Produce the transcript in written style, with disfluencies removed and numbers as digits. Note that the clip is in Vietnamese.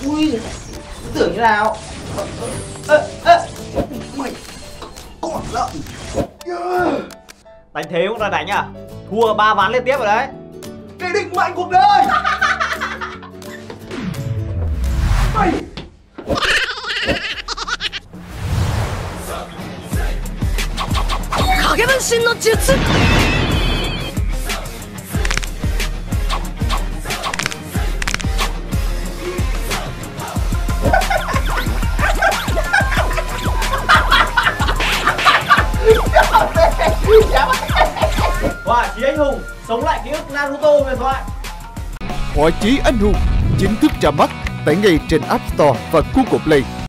Ui, tưởng như nào? Mày còn lợn. Đánh thế cũng là đánh à? Thua 3 ván liên tiếp rồi đấy. Cái định mệnh cuộc đời. Mày Kagebenshin no jutsu. Họa chí anh hùng sống lại ký ức Naruto huyền thoại. Họa chí anh hùng chính thức ra mắt tại ngay trên App Store và Google Play.